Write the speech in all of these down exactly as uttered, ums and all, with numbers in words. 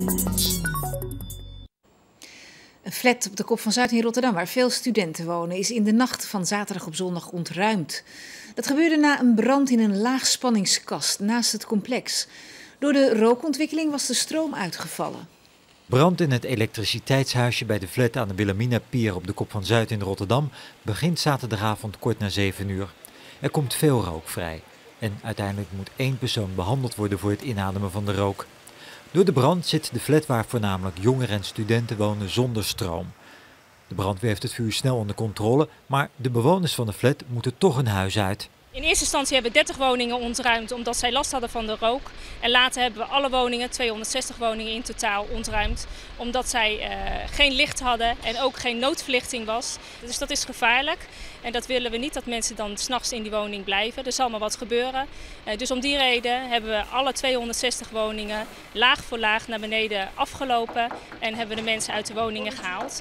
Een flat op de Kop van Zuid in Rotterdam, waar veel studenten wonen, is in de nacht van zaterdag op zondag ontruimd. Dat gebeurde na een brand in een laagspanningskast naast het complex. Door de rookontwikkeling was de stroom uitgevallen. Brand in het elektriciteitshuisje bij de flat aan de Wilhelminapier op de Kop van Zuid in Rotterdam begint zaterdagavond kort na zeven uur. Er komt veel rook vrij en uiteindelijk moet één persoon behandeld worden voor het inademen van de rook. Door de brand zit de flat waar voornamelijk jongeren en studenten wonen zonder stroom. De brandweer heeft het vuur snel onder controle, maar de bewoners van de flat moeten toch hun huis uit. In eerste instantie hebben we dertig woningen ontruimd omdat zij last hadden van de rook. En later hebben we alle woningen, tweehonderdzestig woningen in totaal, ontruimd. Omdat zij uh, geen licht hadden en ook geen noodverlichting was. Dus dat is gevaarlijk. En dat willen we niet, dat mensen dan 's nachts in die woning blijven. Er zal maar wat gebeuren. Uh, dus om die reden hebben we alle tweehonderdzestig woningen laag voor laag naar beneden afgelopen. En hebben we de mensen uit de woningen gehaald.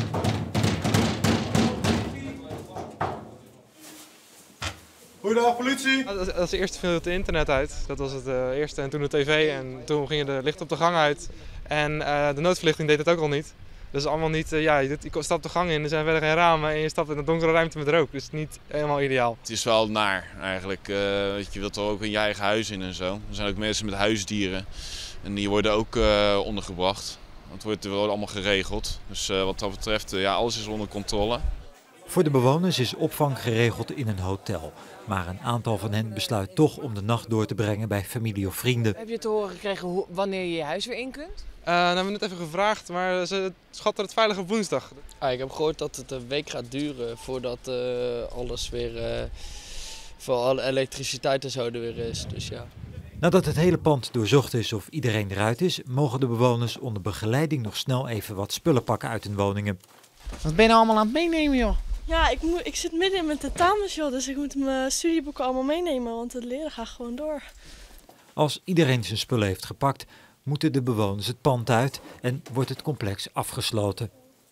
Goedendag politie! Als, als eerste viel het internet uit, dat was het uh, eerste, en toen de tv en toen gingen de lichten op de gang uit. En uh, de noodverlichting deed het ook al niet. Dus allemaal niet, uh, ja, je, je stapt de gang in, er zijn verder geen ramen en je stapt in een donkere ruimte met rook. Dus niet helemaal ideaal. Het is wel naar eigenlijk, uh, je wilt er ook in je eigen huis in en zo. Er zijn ook mensen met huisdieren en die worden ook uh, ondergebracht. Het wordt wel allemaal geregeld, dus uh, wat dat betreft, uh, ja, alles is onder controle. Voor de bewoners is opvang geregeld in een hotel. Maar een aantal van hen besluit toch om de nacht door te brengen bij familie of vrienden. Heb je te horen gekregen hoe, wanneer je je huis weer in kunt? Uh, nou, we hebben net even gevraagd, maar ze schatten het veilig op woensdag. Ah, ik heb gehoord dat het een week gaat duren voordat uh, alles weer, uh, voor alle elektriciteit en zo er weer is. Dus ja. Nadat het hele pand doorzocht is of iedereen eruit is, mogen de bewoners onder begeleiding nog snel even wat spullen pakken uit hun woningen. Wat ben je nou allemaal aan het meenemen, joh? Ja, ik, moet, ik zit midden in mijn tentamens, joh, dus ik moet mijn studieboeken allemaal meenemen, want het leren gaat gewoon door. Als iedereen zijn spullen heeft gepakt, moeten de bewoners het pand uit en wordt het complex afgesloten.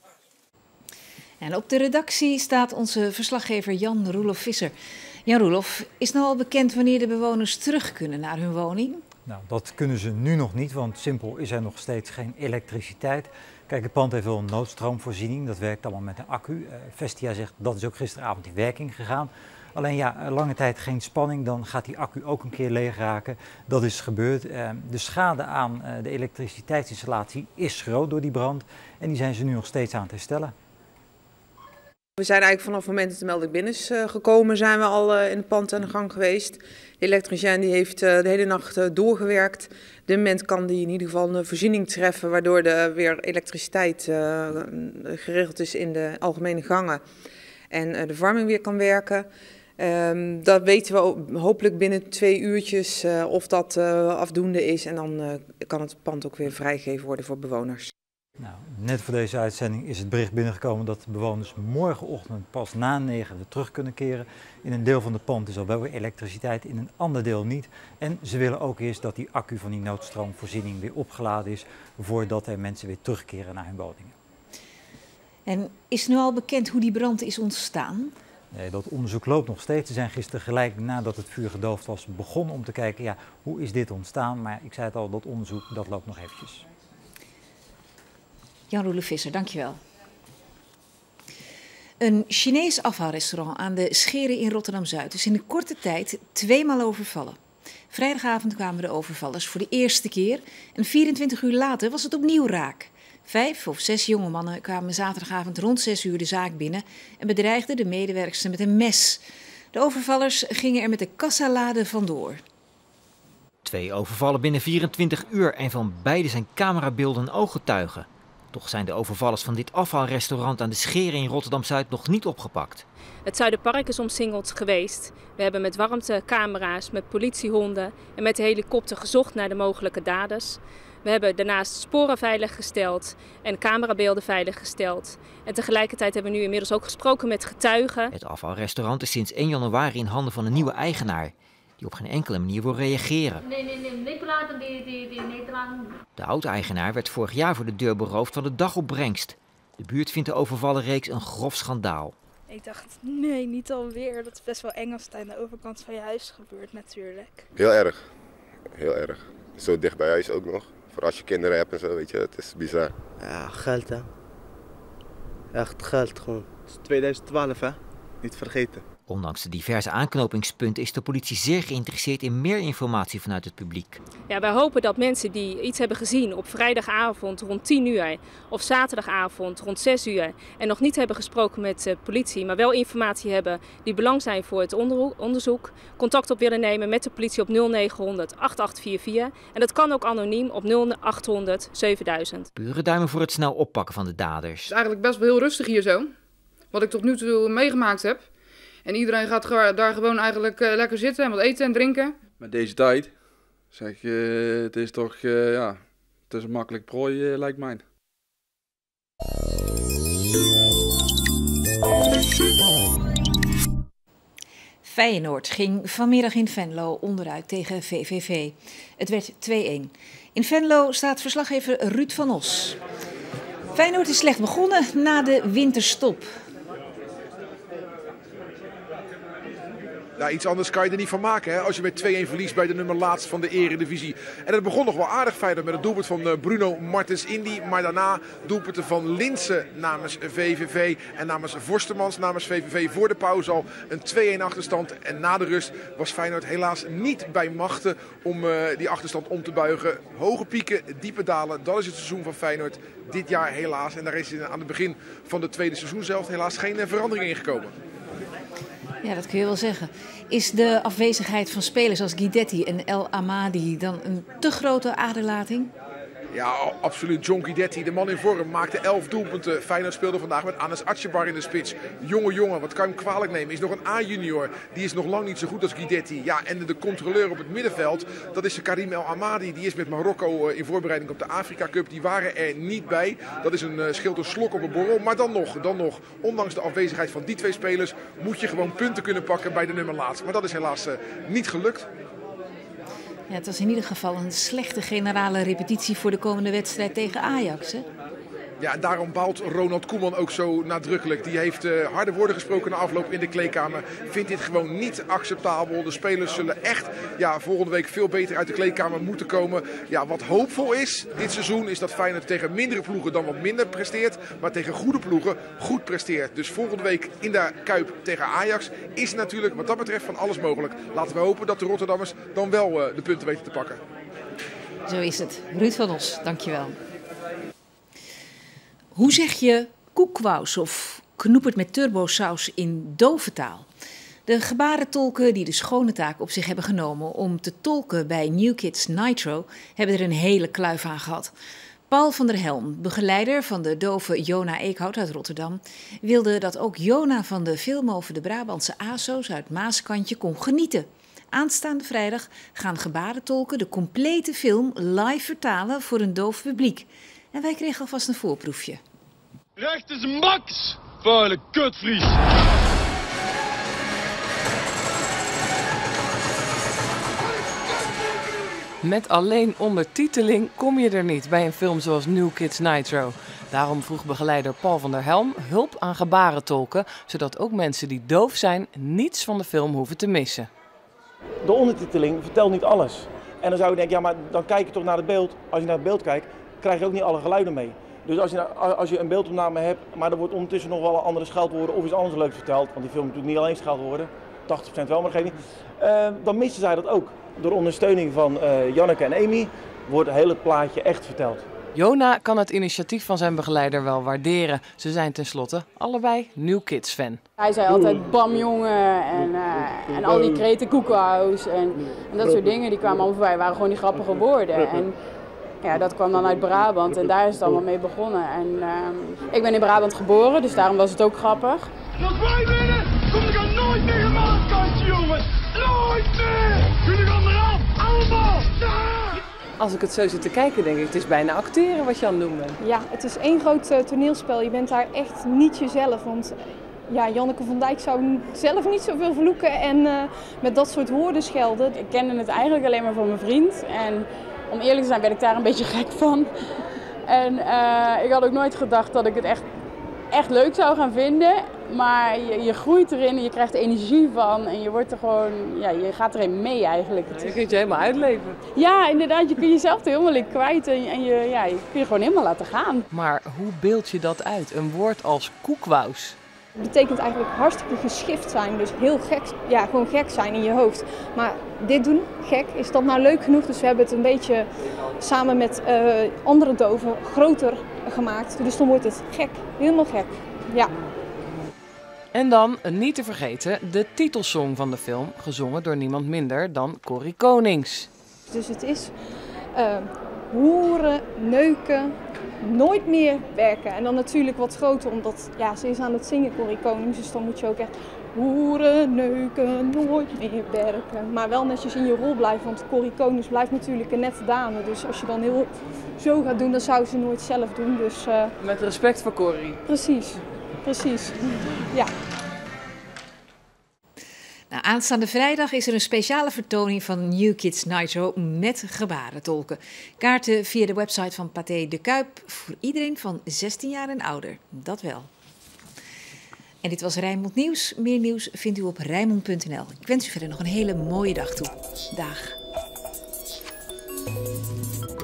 En op de redactie staat onze verslaggever Jan Roelof Visser. Jan Roelof, is nou al bekend wanneer de bewoners terug kunnen naar hun woning? Nou, dat kunnen ze nu nog niet, want simpel is er nog steeds geen elektriciteit. Kijk, het pand heeft wel een noodstroomvoorziening, dat werkt allemaal met een accu. Uh, Vestia zegt dat is ook gisteravond in werking gegaan. Alleen ja, lange tijd geen spanning, dan gaat die accu ook een keer leeg raken. Dat is gebeurd. Uh, de schade aan uh, de elektriciteitsinstallatie is groot door die brand en die zijn ze nu nog steeds aan het herstellen. We zijn eigenlijk vanaf het moment dat de melding binnen is uh, gekomen, zijn we al uh, in het pand aan de gang geweest. De elektricien die heeft uh, de hele nacht uh, doorgewerkt. Op dit moment kan die in ieder geval een voorziening treffen, waardoor er weer elektriciteit uh, geregeld is in de algemene gangen. En uh, de verwarming weer kan werken. Um, dat weten we hopelijk binnen twee uurtjes uh, of dat uh, afdoende is. En dan uh, kan het pand ook weer vrijgegeven worden voor bewoners. Nou, net voor deze uitzending is het bericht binnengekomen dat de bewoners morgenochtend pas na negen weer terug kunnen keren. In een deel van het pand is al wel weer elektriciteit, in een ander deel niet. En ze willen ook eerst dat die accu van die noodstroomvoorziening weer opgeladen is, voordat er mensen weer terugkeren naar hun woningen. En is nu al bekend hoe die brand is ontstaan? Nee, dat onderzoek loopt nog steeds. Ze zijn gisteren gelijk nadat het vuur gedoofd was begonnen om te kijken, ja, hoe is dit ontstaan? Maar ik zei het al, dat onderzoek dat loopt nog eventjes. Jan Roelof Visser, dankjewel. Een Chinees afhaalrestaurant aan de Scheren in Rotterdam-Zuid is in een korte tijd tweemaal overvallen. Vrijdagavond kwamen de overvallers voor de eerste keer en vierentwintig uur later was het opnieuw raak. Vijf of zes jonge mannen kwamen zaterdagavond rond zes uur de zaak binnen en bedreigden de medewerkster met een mes. De overvallers gingen er met de kassalade vandoor. Twee overvallen binnen vierentwintig uur en van beide zijn camerabeelden en ooggetuigen. Toch zijn de overvallers van dit afhaalrestaurant aan de Scheren in Rotterdam-Zuid nog niet opgepakt. Het Zuiderpark is omsingeld geweest. We hebben met warmtecamera's, met politiehonden en met de helikopter gezocht naar de mogelijke daders. We hebben daarnaast sporen veiliggesteld en camerabeelden veiliggesteld. En tegelijkertijd hebben we nu inmiddels ook gesproken met getuigen. Het afhaalrestaurant is sinds één januari in handen van een nieuwe eigenaar, die op geen enkele manier wil reageren. Nee, nee, nee, niet laten, die, die, die, niet laten. De oud-eigenaar werd vorig jaar voor de deur beroofd van de dagopbrengst. De buurt vindt de overvallenreeks een grof schandaal. Ik dacht, nee, niet alweer. Dat is best wel eng als het aan de overkant van je huis gebeurt natuurlijk. Heel erg. Heel erg. Zo dicht bij huis ook nog. Voor als je kinderen hebt en zo, weet je, het is bizar. Ja, geld hè. Echt geld gewoon. Het is tweeduizend twaalf hè, niet vergeten. Ondanks de diverse aanknopingspunten is de politie zeer geïnteresseerd in meer informatie vanuit het publiek. Ja, wij hopen dat mensen die iets hebben gezien op vrijdagavond rond tien uur of zaterdagavond rond zes uur en nog niet hebben gesproken met de politie, maar wel informatie hebben die belang zijn voor het onderzoek, contact op willen nemen met de politie op nul negenhonderd acht acht vier vier en dat kan ook anoniem op nul achthonderd zevenduizend. Pure duimen voor het snel oppakken van de daders. Het is eigenlijk best wel heel rustig hier zo, wat ik tot nu toe meegemaakt heb. En iedereen gaat daar gewoon eigenlijk uh, lekker zitten en wat eten en drinken. Met deze tijd, zeg je, uh, het is toch, uh, ja, het is een makkelijk prooi, uh, lijkt mij. Feyenoord ging vanmiddag in Venlo onderuit tegen V V V. Het werd twee-een. In Venlo staat verslaggever Ruud van Os. Feyenoord is slecht begonnen na de winterstop. Ja, iets anders kan je er niet van maken hè, als je met twee-een verliest bij de nummer laatst van de Eredivisie. En het begon nog wel aardig Feyenoord met het doelpunt van Bruno Martens Indy. Maar daarna doelpunten van Linssen namens V V V en namens Vorstemans namens V V V voor de pauze al een twee-een achterstand. En na de rust was Feyenoord helaas niet bij machten om uh, die achterstand om te buigen. Hoge pieken, diepe dalen, dat is het seizoen van Feyenoord dit jaar helaas. En daar is aan het begin van de tweede seizoen zelf helaas geen uh, verandering in gekomen. Ja, dat kun je wel zeggen. Is de afwezigheid van spelers als Guidetti en El Amadi dan een te grote aderlating? Ja, absoluut. John Guidetti, de man in vorm, maakte elf doelpunten. Feyenoord speelde vandaag met Anas Atjebar in de spits. Jonge jongen, wat kan je hem kwalijk nemen? Is nog een A-junior. Die is nog lang niet zo goed als Guidetti. Ja, en de controleur op het middenveld, dat is Karim El Amadi. Die is met Marokko in voorbereiding op de Afrika Cup. Die waren er niet bij. Dat is een scheelt een slok op een borrel. Maar dan nog, dan nog, ondanks de afwezigheid van die twee spelers, moet je gewoon punten kunnen pakken bij de nummer laatst. Maar dat is helaas uh, niet gelukt. Ja, het was in ieder geval een slechte generale repetitie voor de komende wedstrijd tegen Ajax, hè? Ja, daarom baalt Ronald Koeman ook zo nadrukkelijk. Die heeft uh, harde woorden gesproken na afloop in de kleedkamer. Vindt dit gewoon niet acceptabel. De spelers zullen echt ja, volgende week veel beter uit de kleedkamer moeten komen. Ja, wat hoopvol is dit seizoen is dat Feyenoord tegen mindere ploegen dan wat minder presteert. Maar tegen goede ploegen goed presteert. Dus volgende week in de Kuip tegen Ajax is natuurlijk wat dat betreft van alles mogelijk. Laten we hopen dat de Rotterdammers dan wel uh, de punten weten te pakken. Zo is het. Ruud van Os, dankjewel. Hoe zeg je koekwous of knoepert met turbosaus in doventaal? De gebarentolken die de schone taak op zich hebben genomen om te tolken bij New Kids Nitro hebben er een hele kluif aan gehad. Paul van der Helm, begeleider van de dove Jona Eekhout uit Rotterdam, wilde dat ook Jona van de film over de Brabantse A S O's uit Maaskantje kon genieten. Aanstaande vrijdag gaan gebarentolken de complete film live vertalen voor een doof publiek. En wij kregen alvast een voorproefje. Recht is max, vuile kutvries. Met alleen ondertiteling kom je er niet bij een film zoals New Kids Nitro. Daarom vroeg begeleider Paul van der Helm hulp aan gebarentolken, zodat ook mensen die doof zijn niets van de film hoeven te missen. De ondertiteling vertelt niet alles. En dan zou je denken, ja maar dan kijk je toch naar het beeld. Als je naar het beeld kijkt, krijg je ook niet alle geluiden mee. Dus als je, als je een beeldopname hebt, maar er wordt ondertussen nog wel andere scheldwoorden of iets anders leuks verteld, want die film moet natuurlijk niet alleen scheldwoorden, tachtig procent wel, maar dat geeft niet, uh, dan missen zij dat ook. Door ondersteuning van uh, Janneke en Amy wordt heel het plaatje echt verteld. Jona kan het initiatief van zijn begeleider wel waarderen. Ze zijn tenslotte allebei New Kids fan. Hij zei altijd bam jongen en, uh, en al die kreten koekwous en, en dat soort dingen die kwamen allemaal voorbij. waren gewoon die grappige woorden. En, ja, dat kwam dan uit Brabant en daar is het allemaal mee begonnen. En, uh, ik ben in Brabant geboren, dus daarom was het ook grappig. Als wij winnen, kom ik er nooit meer een maaskantje, jongens! Nooit meer! Jullie gaan eraf, allemaal! Ja! Als ik het zo zit te kijken, denk ik, het is bijna acteren wat je aan het doen bent. Ja, het is één groot uh, toneelspel. Je bent daar echt niet jezelf. Want ja, Janneke van Dijk zou zelf niet zoveel vloeken en uh, met dat soort woorden schelden. Ik kende het eigenlijk alleen maar van mijn vriend. En om eerlijk te zijn werd ik daar een beetje gek van. En uh, ik had ook nooit gedacht dat ik het echt echt leuk zou gaan vinden. Maar je, je groeit erin en je krijgt er energie van. En je wordt er gewoon, ja, je gaat erin mee eigenlijk. Je kunt je helemaal uitleven. Ja, inderdaad. Je kunt jezelf er helemaal in kwijt. En, en je, ja, je kun je gewoon helemaal laten gaan. Maar hoe beeld je dat uit? Een woord als koekwous. Het betekent eigenlijk hartstikke geschift zijn, dus heel gek, ja, gewoon gek zijn in je hoofd. Maar dit doen, gek, is dat nou leuk genoeg? Dus we hebben het een beetje samen met uh, andere doven groter gemaakt. Dus dan wordt het gek, helemaal gek, ja. En dan, niet te vergeten, de titelsong van de film, gezongen door niemand minder dan Corrie Konings. Dus het is uh, hoeren, neuken, nooit meer werken. En dan natuurlijk wat groter, omdat ja, ze is aan het zingen, Corrie Konings. Dus dan moet je ook echt hoeren, neuken, nooit meer werken. Maar wel netjes in je rol blijven, want Corrie Konings blijft natuurlijk een nette dame. Dus als je dan heel zo gaat doen, dan zou ze nooit zelf doen. Dus, uh... Met respect voor Corrie. Precies, precies. Ja. Nou, aanstaande vrijdag is er een speciale vertoning van New Kids Nitro met gebarentolken. Kaarten via de website van Pathé de Kuip voor iedereen van zestien jaar en ouder. Dat wel. En dit was Rijnmond Nieuws. Meer nieuws vindt u op rijnmond punt n l. Ik wens u verder nog een hele mooie dag toe. Dag.